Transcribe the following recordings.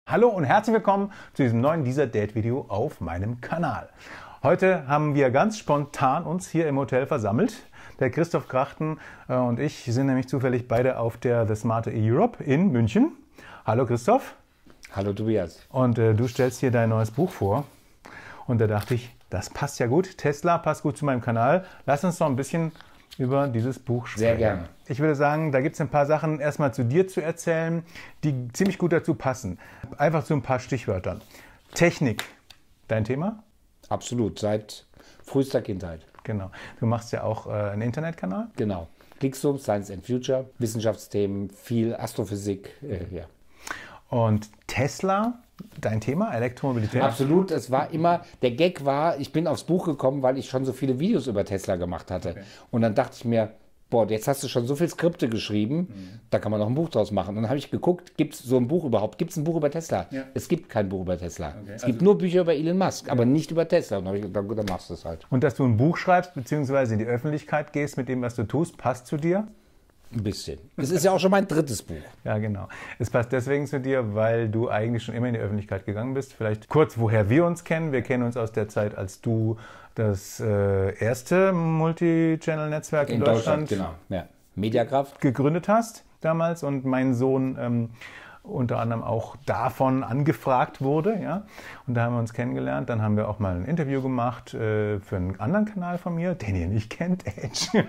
Hallo und herzlich willkommen zu diesem neuen Date-Video auf meinem Kanal. Heute haben wir ganz spontan uns hier im Hotel versammelt. Der Christoph Krachten und ich sind nämlich zufällig beide auf der The Smarter Europe in München. Hallo Christoph. Hallo Tobias. Und du stellst hier dein neues Buch vor. Und da dachte ich, das passt ja gut. Tesla passt gut zu meinem Kanal. Lass uns noch ein bisschen über dieses Buch sprechen. Sehr gerne. Ich würde sagen, da gibt es ein paar Sachen erstmal zu dir zu erzählen, die ziemlich gut dazu passen. Einfach zu ein paar Stichwörtern. Technik, dein Thema? Absolut, seit frühester Kindheit. Genau. Du machst ja auch einen Internetkanal? Genau. Clixum, Science and Future, Wissenschaftsthemen, viel Astrophysik, ja. Und Tesla, dein Thema, Elektromobilität? Absolut, es war immer, der Gag war, ich bin aufs Buch gekommen, weil ich schon so viele Videos über Tesla gemacht hatte. Okay. Und dann dachte ich mir, boah, jetzt hast du schon so viele Skripte geschrieben, da kann man noch ein Buch draus machen. Und dann habe ich geguckt, gibt es so ein Buch überhaupt? Gibt es ein Buch über Tesla? Ja. Es gibt kein Buch über Tesla. Okay. Es gibt nur Bücher über Elon Musk, aber nicht über Tesla. Und dann habe ich gedacht, gut, dann machst du es halt. Und dass du ein Buch schreibst, beziehungsweise in die Öffentlichkeit gehst mit dem, was du tust, passt zu dir? Ein bisschen. Es ist ja auch schon mein drittes Buch. Ja, genau. Es passt deswegen zu dir, weil du eigentlich schon immer in die Öffentlichkeit gegangen bist. Vielleicht kurz, woher wir uns kennen. Wir kennen uns aus der Zeit, als du das erste Multi-Channel-Netzwerk in Deutschland genau. Ja. Mediakraft gegründet hast damals und mein Sohn unter anderem auch davon angefragt wurde. Ja? Und da haben wir uns kennengelernt. Dann haben wir auch mal ein Interview gemacht für einen anderen Kanal von mir, den ihr nicht kennt, Edge.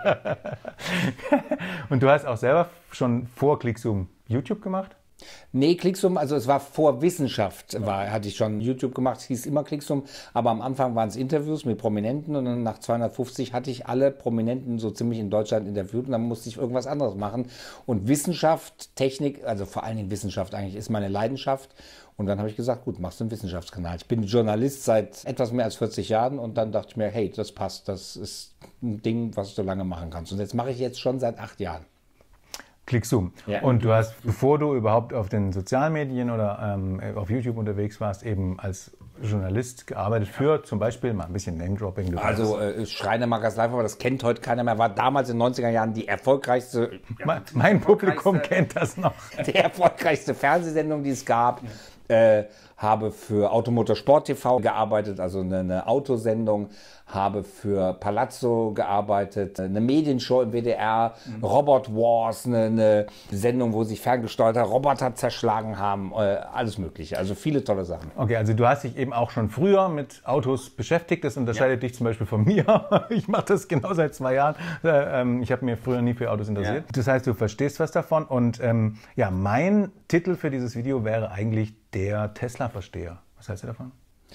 Und du hast auch selber schon vor Clixum YouTube gemacht? Nee, Clixum, also es war vor Wissenschaft, hatte ich schon YouTube gemacht, es hieß immer Clixum, aber am Anfang waren es Interviews mit Prominenten und dann nach 250 hatte ich alle Prominenten so ziemlich in Deutschland interviewt und dann musste ich irgendwas anderes machen. Und Wissenschaft, Technik, also vor allen Dingen Wissenschaft eigentlich ist meine Leidenschaft. Und dann habe ich gesagt, gut, machst du einen Wissenschaftskanal. Ich bin Journalist seit etwas mehr als 40 Jahren und dann dachte ich mir, hey, das passt, das ist ein Ding, was du lange machen kannst. Und das mache ich jetzt schon seit 8 Jahren. Clixum. Ja. Und du hast, bevor du überhaupt auf den sozialen Medien oder auf YouTube unterwegs warst, eben als Journalist gearbeitet für zum Beispiel mal ein bisschen Name-Dropping. Also Schreiner Magazin Live, aber das kennt heute keiner mehr, war damals in den 90er Jahren die erfolgreichste... Mein Publikum kennt das noch. Die erfolgreichste Fernsehsendung, die es gab. Habe für Automotor Sport TV gearbeitet, also eine Autosendung, habe für Palazzo gearbeitet, eine Medienshow im WDR, Robot Wars, eine Sendung, wo sich ferngesteuerte Roboter zerschlagen haben, alles mögliche, also viele tolle Sachen. Okay, also du hast dich eben auch schon früher mit Autos beschäftigt, das unterscheidet dich zum Beispiel von mir. Ich mache das genau seit 2 Jahren. Ich habe mir früher nie für Autos interessiert. Ja. Das heißt, du verstehst was davon und ja, mein Titel für dieses Video wäre eigentlich der Tesla-Versteher. Was hältst du davon?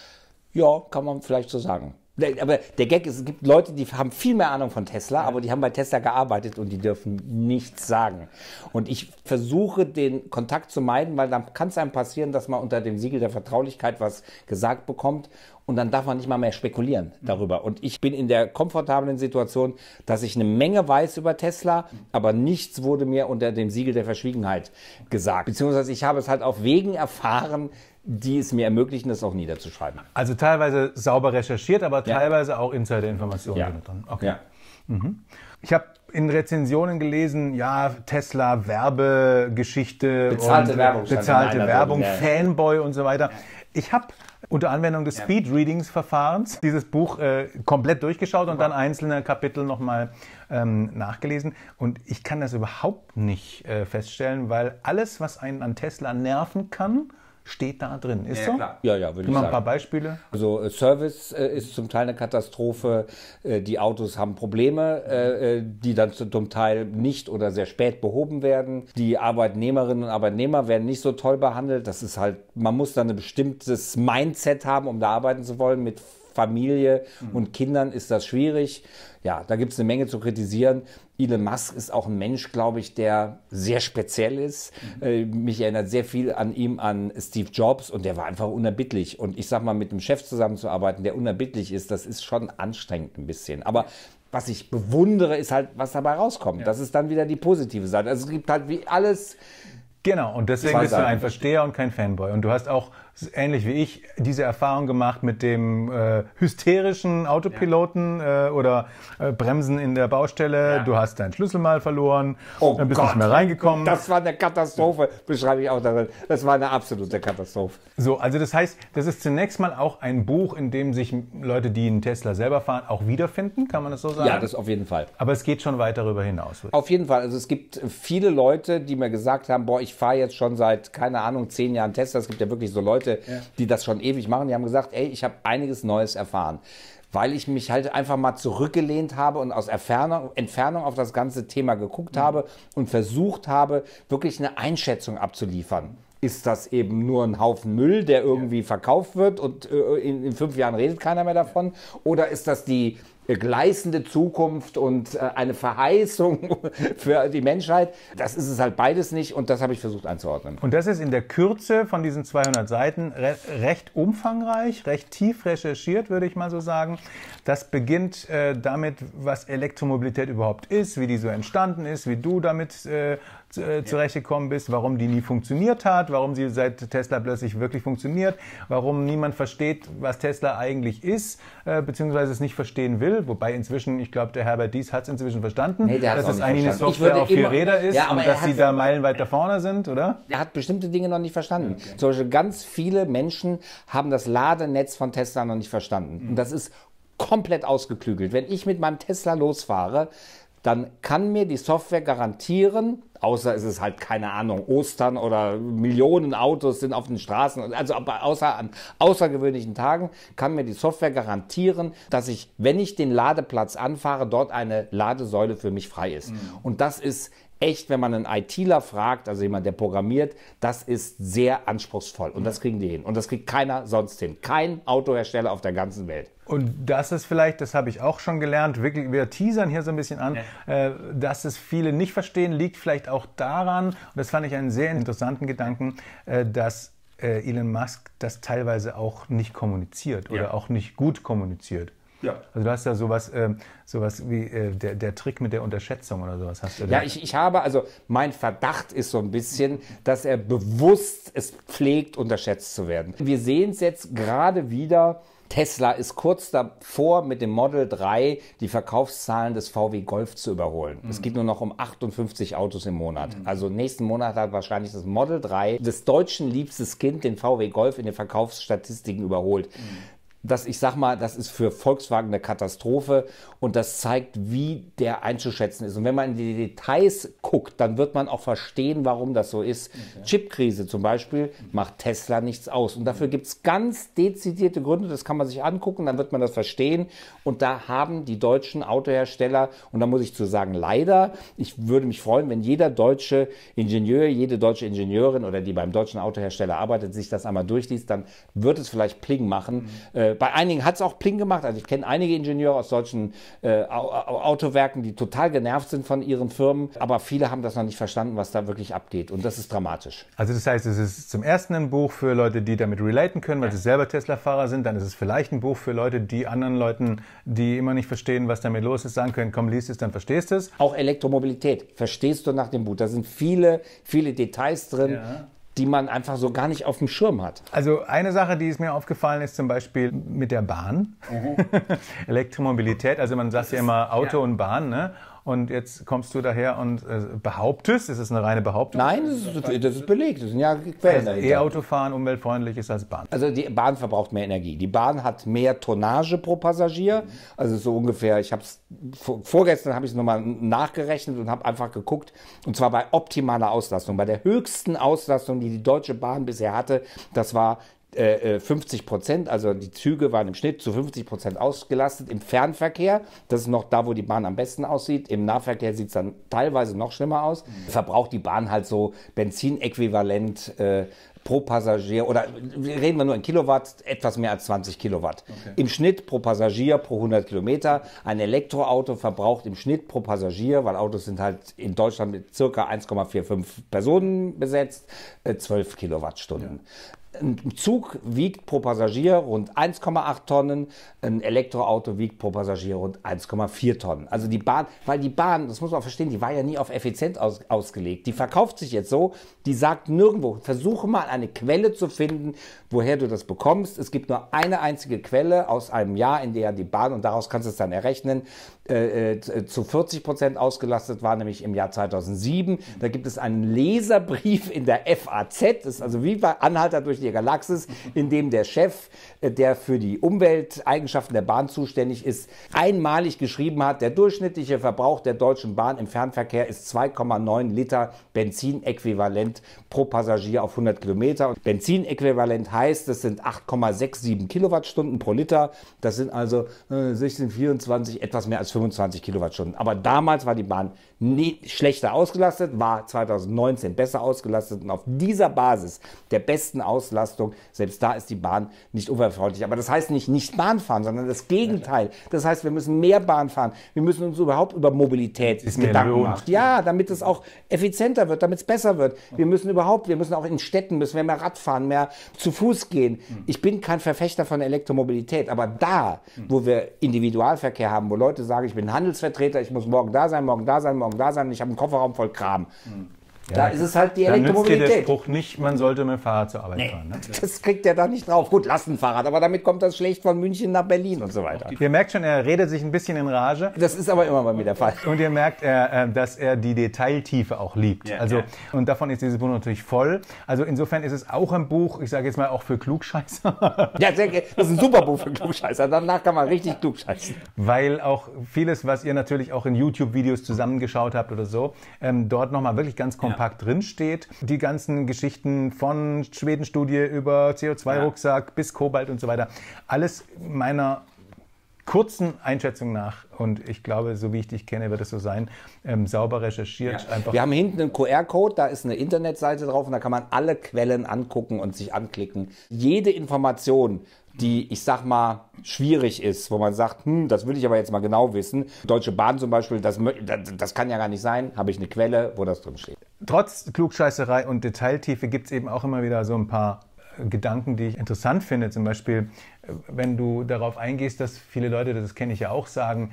Ja, kann man vielleicht so sagen. Aber der Gag ist, es gibt Leute, die haben viel mehr Ahnung von Tesla, aber die haben bei Tesla gearbeitet und die dürfen nichts sagen. Und ich versuche, den Kontakt zu meiden, weil dann kann es einem passieren, dass man unter dem Siegel der Vertraulichkeit was gesagt bekommt und dann darf man nicht mal mehr spekulieren darüber. Und ich bin in der komfortablen Situation, dass ich eine Menge weiß über Tesla, aber nichts wurde mir unter dem Siegel der Verschwiegenheit gesagt. Beziehungsweise ich habe es halt auf Wegen erfahren, die es mir ermöglichen, das auch niederzuschreiben. Also teilweise sauber recherchiert, aber teilweise auch Insider-Informationen drin. Okay. Ja. Mhm. Ich habe in Rezensionen gelesen, ja, Tesla, Werbegeschichte, bezahlte Werbung, Fanboy und so weiter. Ich habe unter Anwendung des Speed-Readings-Verfahrens dieses Buch komplett durchgeschaut und dann einzelne Kapitel nochmal nachgelesen. Und ich kann das überhaupt nicht feststellen, weil alles, was einen an Tesla nerven kann, steht da drin. Ist so? Klar. Ja, würde ich sagen. Mal ein paar Beispiele. Also Service ist zum Teil eine Katastrophe. Die Autos haben Probleme, die dann zum Teil nicht oder sehr spät behoben werden. Die Arbeitnehmerinnen und Arbeitnehmer werden nicht so toll behandelt. Das ist halt, man muss dann ein bestimmtes Mindset haben, um da arbeiten zu wollen. Mit Familie und Kindern ist das schwierig. Ja, da gibt es eine Menge zu kritisieren. Elon Musk ist auch ein Mensch, glaube ich, der sehr speziell ist. Mich erinnert sehr viel an ihm, an Steve Jobs und der war einfach unerbittlich. Und ich sag mal, mit einem Chef zusammenzuarbeiten, der unerbittlich ist, das ist schon anstrengend ein bisschen. Aber was ich bewundere, ist halt, was dabei rauskommt. Das ist dann wieder die positive Seite. Also es gibt halt wie alles Genau, und deswegen bist du ein Versteher und kein Fanboy. Und du hast auch, ähnlich wie ich, diese Erfahrung gemacht mit dem hysterischen Autopiloten oder Bremsen in der Baustelle. Ja. Du hast deinen Schlüssel mal verloren, dann bist du nicht mehr reingekommen. Das war eine Katastrophe, beschreibe ich auch darin. Das war eine absolute Katastrophe. So, also das heißt, das ist zunächst mal auch ein Buch, in dem sich Leute, die einen Tesla selber fahren, auch wiederfinden, kann man das so sagen? Ja, das auf jeden Fall. Aber es geht schon weit darüber hinaus. Auf jeden Fall. Also es gibt viele Leute, die mir gesagt haben, boah, ich fahre jetzt schon seit, keine Ahnung, 10 Jahren Tesla. Es gibt ja wirklich so Leute, die das schon ewig machen. Die haben gesagt, ey, ich habe einiges Neues erfahren. Weil ich mich halt einfach mal zurückgelehnt habe und aus Entfernung auf das ganze Thema geguckt habe und versucht habe, wirklich eine Einschätzung abzuliefern. Ist das eben nur ein Haufen Müll, der irgendwie verkauft wird und in 5 Jahren redet keiner mehr davon? Oder ist das die gleißende Zukunft und eine Verheißung für die Menschheit? Das ist es halt beides nicht und das habe ich versucht einzuordnen. Und das ist in der Kürze von diesen 200 Seiten recht umfangreich, recht tief recherchiert, würde ich mal so sagen. Das beginnt damit, was Elektromobilität überhaupt ist, wie die so entstanden ist, wie du damit zurechtgekommen bist, warum die nie funktioniert hat, warum sie seit Tesla plötzlich wirklich funktioniert, warum niemand versteht, was Tesla eigentlich ist, beziehungsweise es nicht verstehen will. Wobei inzwischen, ich glaube, der Herbert Diess hat es inzwischen verstanden, dass es eigentlich eine Software auf 4 Räder ist und dass sie da meilenweit da vorne sind, oder? Er hat bestimmte Dinge noch nicht verstanden. Okay. Zum Beispiel ganz viele Menschen haben das Ladenetz von Tesla noch nicht verstanden. Und das ist komplett ausgeklügelt. Wenn ich mit meinem Tesla losfahre, dann kann mir die Software garantieren, außer es ist halt, keine Ahnung, Ostern oder Millionen Autos sind auf den Straßen, also außer an außergewöhnlichen Tagen, kann mir die Software garantieren, dass ich, wenn ich den Ladeplatz anfahre, dort eine Ladesäule für mich frei ist. Und das ist echt, wenn man einen ITler fragt, also jemand, der programmiert, das ist sehr anspruchsvoll. Und das kriegen die hin. Und das kriegt keiner sonst hin. Kein Autohersteller auf der ganzen Welt. Und das ist vielleicht, das habe ich auch schon gelernt, wirklich, wir teasern hier so ein bisschen an, dass es viele nicht verstehen, liegt vielleicht auch daran, und das fand ich einen sehr interessanten Gedanken, dass Elon Musk das teilweise auch nicht kommuniziert oder auch nicht gut kommuniziert. Ja. Also du hast ja sowas wie der Trick mit der Unterschätzung oder sowas hast du da. Ja, ich habe, also mein Verdacht ist so ein bisschen, dass er bewusst es pflegt, unterschätzt zu werden. Wir sehen es jetzt gerade wieder. Tesla ist kurz davor, mit dem Model 3 die Verkaufszahlen des VW Golf zu überholen. Es geht nur noch um 58 Autos im Monat. Also nächsten Monat hat wahrscheinlich das Model 3 des Deutschen liebstes Kind den VW Golf in den Verkaufsstatistiken überholt. Ich sag mal, das ist für Volkswagen eine Katastrophe und das zeigt, wie der einzuschätzen ist. Und wenn man in die Details guckt, dann wird man auch verstehen, warum das so ist. Okay. Chipkrise zum Beispiel macht Tesla nichts aus. Und dafür gibt es ganz dezidierte Gründe, das kann man sich angucken, dann wird man das verstehen. Und da haben die deutschen Autohersteller, und da muss ich zu sagen, leider, ich würde mich freuen, wenn jeder deutsche Ingenieur, jede deutsche Ingenieurin oder die beim deutschen Autohersteller arbeitet, sich das einmal durchliest, dann wird es vielleicht Pling machen. Bei einigen hat es auch Pling gemacht. Also ich kenne einige Ingenieure aus deutschen Autowerken, die total genervt sind von ihren Firmen. Aber viele haben das noch nicht verstanden, was da wirklich abgeht. Und das ist dramatisch. Also das heißt, es ist zum ersten ein Buch für Leute, die damit relaten können, weil sie selber Tesla-Fahrer sind. Dann ist es vielleicht ein Buch für Leute, die anderen Leuten, die immer nicht verstehen, was damit los ist, sagen können, komm, lies es, dann verstehst du es. Auch Elektromobilität verstehst du nach dem Buch. Da sind viele, viele Details drin. Ja, die man einfach so gar nicht auf dem Schirm hat. Also eine Sache, die ist mir aufgefallen, ist zum Beispiel mit der Bahn. Elektromobilität, also man sagt ja immer Auto und Bahn, ne? Und jetzt kommst du daher und behauptest, ist es eine reine Behauptung? Nein, das ist belegt, das sind ja Quellen dahinter. E-Autofahren umweltfreundlich ist als Bahn. Also die Bahn verbraucht mehr Energie. Die Bahn hat mehr Tonnage pro Passagier. Also so ungefähr, vorgestern habe ich es nochmal nachgerechnet und habe einfach geguckt, und zwar bei optimaler Auslastung. Bei der höchsten Auslastung, die die Deutsche Bahn bisher hatte, das war 50%, also die Züge waren im Schnitt zu 50% ausgelastet im Fernverkehr. Das ist noch da, wo die Bahn am besten aussieht. Im Nahverkehr sieht es dann teilweise noch schlimmer aus. Verbraucht die Bahn halt so Benzinäquivalent pro Passagier, oder reden wir nur in Kilowatt, etwas mehr als 20 Kilowatt. Okay. Im Schnitt pro Passagier pro 100 Kilometer. Ein Elektroauto verbraucht im Schnitt pro Passagier, weil Autos sind halt in Deutschland mit ca. 1,45 Personen besetzt, 12 Kilowattstunden. Ja. Ein Zug wiegt pro Passagier rund 1,8 Tonnen, ein Elektroauto wiegt pro Passagier rund 1,4 Tonnen. Also die Bahn, weil die Bahn, das muss man verstehen, die war ja nie auf effizient ausgelegt. Die verkauft sich jetzt so, die sagt nirgendwo, versuche mal eine Quelle zu finden, woher du das bekommst. Es gibt nur eine einzige Quelle aus einem Jahr, in der die Bahn, und daraus kannst du es dann errechnen, zu 40% ausgelastet war, nämlich im Jahr 2007. Da gibt es einen Leserbrief in der FAZ, das ist also wie bei Anhalter durch die Galaxis, in dem der Chef, der für die Umwelteigenschaften der Bahn zuständig ist, einmalig geschrieben hat, der durchschnittliche Verbrauch der Deutschen Bahn im Fernverkehr ist 2,9 Liter Benzinäquivalent pro Passagier auf 100 Kilometer. Und Benzinäquivalent heißt, das sind 8,67 Kilowattstunden pro Liter. Das sind also 16, 24, etwas mehr als 25 Kilowattstunden. Aber damals war die Bahn nie schlechter ausgelastet, war 2019 besser ausgelastet und auf dieser Basis der besten Auslastung, selbst da ist die Bahn nicht umweltfreundlich. Aber das heißt nicht Bahn fahren, sondern das Gegenteil. Das heißt, wir müssen mehr Bahn fahren. Wir müssen uns überhaupt über Mobilität Gedanken machen. Ja, damit es auch effizienter wird, damit es besser wird. Wir müssen auch in Städten müssen wir mehr Rad fahren, mehr zu Fuß gehen. Ich bin kein Verfechter von Elektromobilität, aber da, wo wir Individualverkehr haben, wo Leute sagen, ich bin Handelsvertreter, ich muss morgen da sein, morgen da sein, morgen da sein, ich habe einen Kofferraum voll Kram. Ja, da ist es halt die Elektromobilität. Nützt dir der Spruch nicht, man sollte mit dem Fahrrad zur Arbeit fahren. Ne? Das kriegt er da nicht drauf. Gut, lass ein Fahrrad, aber damit kommt das schlecht von München nach Berlin und so weiter. Ihr merkt schon, er redet sich ein bisschen in Rage. Das ist aber immer bei mir der Fall. Und ihr merkt, dass er die Detailtiefe auch liebt. Und davon ist dieses Buch natürlich voll. Also insofern ist es auch ein Buch, ich sage jetzt mal auch für Klugscheißer. Ja, das ist ein super Buch für Klugscheißer. Danach kann man richtig klugscheißen. Weil auch vieles, was ihr natürlich auch in YouTube-Videos zusammengeschaut habt oder so, dort nochmal wirklich ganz kompakt drinsteht. Die ganzen Geschichten von Schwedenstudie über CO2-Rucksack bis Kobalt und so weiter. Alles meiner kurzen Einschätzung nach, und ich glaube, so wie ich dich kenne, wird es so sein, sauber recherchiert. Ja. Einfach. Wir haben hinten einen QR-Code, da ist eine Internetseite drauf und da kann man alle Quellen angucken und sich anklicken. Jede Information, die, ich sag mal, schwierig ist, wo man sagt, das will ich aber jetzt mal genau wissen. Deutsche Bahn zum Beispiel, das kann ja gar nicht sein, habe ich eine Quelle, wo das drin steht. Trotz Klugscheißerei und Detailtiefe gibt es eben auch immer wieder so ein paar Gedanken, die ich interessant finde. Zum Beispiel, wenn du darauf eingehst, dass viele Leute, das kenne ich ja auch, sagen,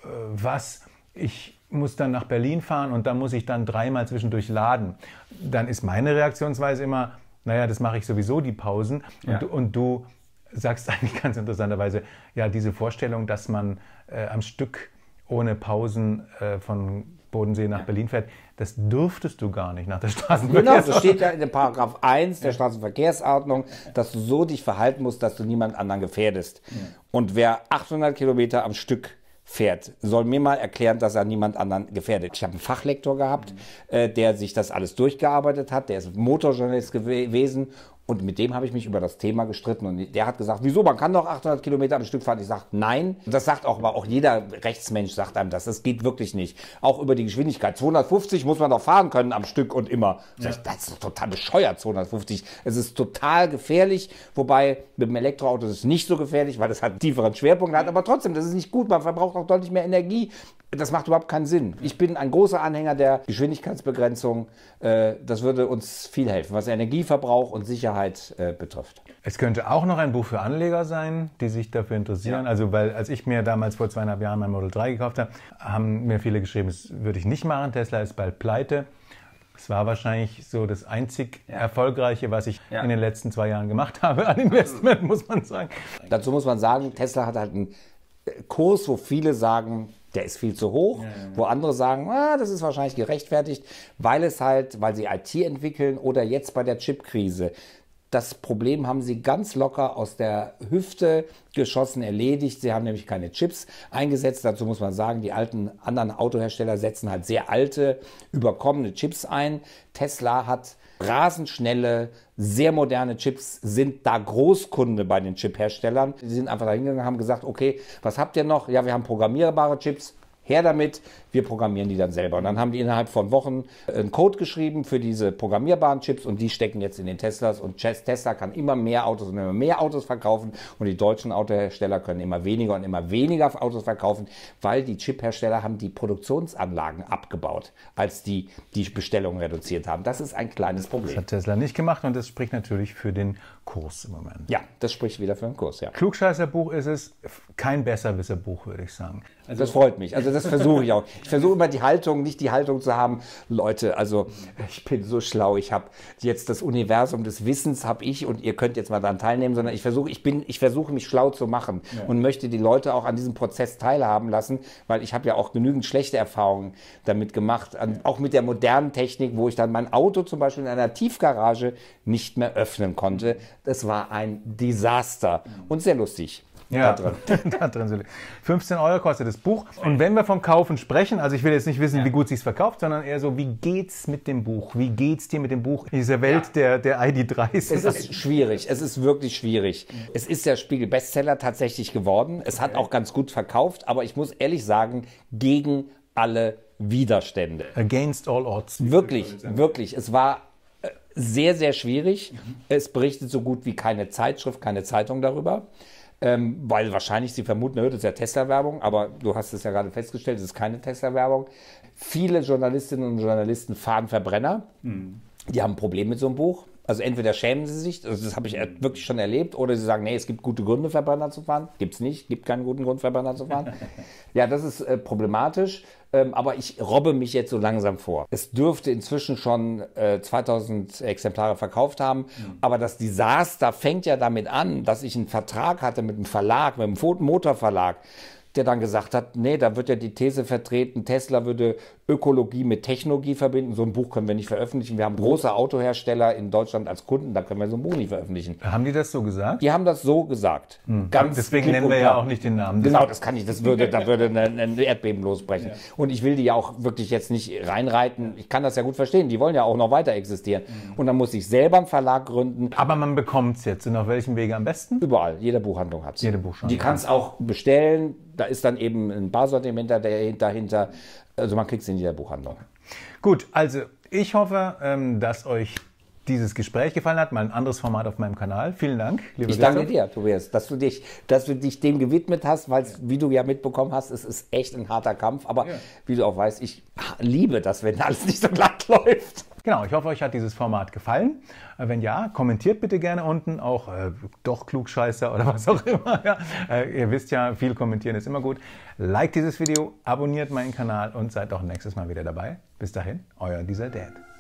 ich muss dann nach Berlin fahren und dann muss ich dann dreimal zwischendurch laden. Dann ist meine Reaktionsweise immer, naja, das mache ich sowieso, die Pausen. Und du sagst eigentlich ganz interessanterweise, ja, diese Vorstellung, dass man am Stück ohne Pausen von Bodensee nach Berlin fährt, das dürftest du gar nicht nach der Straßenverkehrsordnung. Genau, das steht ja in dem Paragraph 1 der Straßenverkehrsordnung, dass du so dich verhalten musst, dass du niemand anderen gefährdest. Und wer 800 Kilometer am Stück fährt, soll mir mal erklären, dass er niemand anderen gefährdet. Ich habe einen Fachlektor gehabt, der sich das alles durchgearbeitet hat, der ist Motorjournalist gewesen. Und mit dem habe ich mich über das Thema gestritten. Und der hat gesagt, wieso, man kann doch 800 Kilometer am Stück fahren. Ich sage, nein. Das sagt aber auch jeder Rechtsmensch, sagt einem das. Das geht wirklich nicht. Auch über die Geschwindigkeit. 250 muss man doch fahren können am Stück und immer. Ja. Das ist total bescheuert, 250. Es ist total gefährlich. Wobei mit dem Elektroauto ist es nicht so gefährlich, weil es halt einen tieferen Schwerpunkt hat. Aber trotzdem, das ist nicht gut. Man verbraucht auch deutlich mehr Energie. Das macht überhaupt keinen Sinn. Ich bin ein großer Anhänger der Geschwindigkeitsbegrenzung. Das würde uns viel helfen, was Energieverbrauch und Sicherheit betrifft. Es könnte auch noch ein Buch für Anleger sein, die sich dafür interessieren. Ja. Also, weil als ich mir damals vor 2,5 Jahren mein Model 3 gekauft habe, haben mir viele geschrieben, das würde ich nicht machen. Tesla ist bald pleite. Es war wahrscheinlich so das einzig Erfolgreiche, was ich in den letzten 2 Jahren gemacht habe an Investment, muss man sagen. Dazu muss man sagen, Tesla hat halt einen Kurs, wo viele sagen, der ist viel zu hoch, wo andere sagen, das ist wahrscheinlich gerechtfertigt, weil sie IT entwickeln oder jetzt bei der Chipkrise. Das Problem haben sie ganz locker aus der Hüfte geschossen erledigt. Sie haben nämlich keine Chips eingesetzt. Dazu muss man sagen, die anderen Autohersteller setzen halt sehr alte, überkommene Chips ein. Tesla hat rasend schnelle, sehr moderne Chips, sind da Großkunde bei den Chipherstellern. Die sind einfach da hingegangen und haben gesagt, okay, was habt ihr noch? Ja, wir haben programmierbare Chips. her damit, wir programmieren die dann selber. Und dann haben die innerhalb von Wochen einen Code geschrieben für diese programmierbaren Chips und die stecken jetzt in den Teslas und Tesla kann immer mehr Autos und immer mehr Autos verkaufen und die deutschen Autohersteller können immer weniger und immer weniger Autos verkaufen, weil die Chiphersteller haben die Produktionsanlagen abgebaut, als die Bestellungen reduziert haben. Das ist ein kleines Problem. Das hat Tesla nicht gemacht und das spricht natürlich für den Kurs im Moment. Ja, das spricht wieder für den Kurs, ja. Klugscheißer-Buch ist es, kein Besserwisser-Buch, würde ich sagen. Also das freut mich. Also das versuche ich auch. Ich versuche immer nicht die Haltung zu haben, Leute, also ich bin so schlau, ich habe jetzt das Universum des Wissens habe ich und ihr könnt jetzt mal daran teilnehmen, sondern ich versuche mich schlau zu machen und möchte die Leute auch an diesem Prozess teilhaben lassen, weil ich habe ja auch genügend schlechte Erfahrungen damit gemacht, auch mit der modernen Technik, wo ich dann mein Auto zum Beispiel in einer Tiefgarage nicht mehr öffnen konnte. Das war ein Desaster und sehr lustig. Ja, da drin. 15 Euro kostet das Buch. Und wenn wir vom Kaufen sprechen, also ich will jetzt nicht wissen, wie gut es sich verkauft, sondern eher so, wie geht's mit dem Buch? Wie geht's dir mit dem Buch in dieser Welt der ID3s? Es ist schwierig, es ist wirklich schwierig. Es ist der Spiegel-Bestseller tatsächlich geworden. Es hat auch ganz gut verkauft, aber ich muss ehrlich sagen, gegen alle Widerstände. Against all odds. Wirklich, wirklich. Es war sehr, sehr schwierig. Es berichtet so gut wie keine Zeitschrift, keine Zeitung darüber. Weil wahrscheinlich sie vermuten, das ist ja Tesla-Werbung, aber du hast es ja gerade festgestellt, es ist keine Tesla-Werbung. Viele Journalistinnen und Journalisten fahren Verbrenner. Die haben ein Problem mit so einem Buch. Also entweder schämen sie sich, also das habe ich wirklich schon erlebt, oder sie sagen, nee, es gibt gute Gründe, Verbrenner zu fahren. Gibt es nicht, gibt keinen guten Grund, Verbrenner zu fahren. Ja, das ist problematisch, aber ich robbe mich jetzt so langsam vor. Es dürfte inzwischen schon 2000 Exemplare verkauft haben, aber das Desaster fängt ja damit an, dass ich einen Vertrag hatte mit einem Verlag, mit einem Motorverlag, der dann gesagt hat, nee, da wird ja die These vertreten, Tesla würde Ökologie mit Technologie verbinden. So ein Buch können wir nicht veröffentlichen. Wir haben große Autohersteller in Deutschland als Kunden, da können wir so ein Buch nicht veröffentlichen. Haben die das so gesagt? Die haben das so gesagt. Ganz deswegen nennen wir ja auch nicht den Namen. Genau, das kann ich. Da würde ein Erdbeben losbrechen. Ja. Und ich will die ja auch wirklich jetzt nicht reinreiten. Ich kann das ja gut verstehen. Die wollen ja auch noch weiter existieren. Und dann muss ich selber einen Verlag gründen. Aber man bekommt es jetzt. Und auf welchem Wege am besten? Überall. Jede Buchhandlung hat es. Jede Buchhandlung. Die kann es auch bestellen. Da ist dann eben ein Barsortiment dahinter. Also man kriegt es in jeder Buchhandlung. Gut, also ich hoffe, dass euch dieses Gespräch gefallen hat. Mal ein anderes Format auf meinem Kanal. Vielen Dank, lieber Ich danke dir, Tobias, dass du dich dem gewidmet hast, weil, wie du ja mitbekommen hast, es ist echt ein harter Kampf. Aber wie du auch weißt, ich liebe das, wenn alles nicht so glatt läuft. Genau, ich hoffe, euch hat dieses Format gefallen. Wenn ja, kommentiert bitte gerne unten, auch doch Klugscheißer oder was auch immer. Ja. Ihr wisst ja, viel kommentieren ist immer gut. Like dieses Video, abonniert meinen Kanal und seid auch nächstes Mal wieder dabei. Bis dahin, euer Dieser Dad.